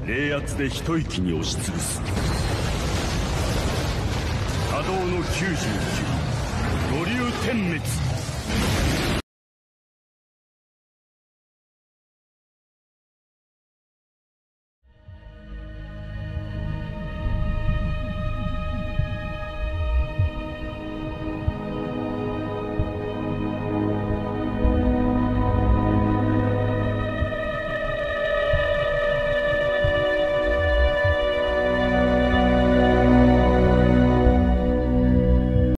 冷圧で一息に押しつぶす。波動の99五竜点滅。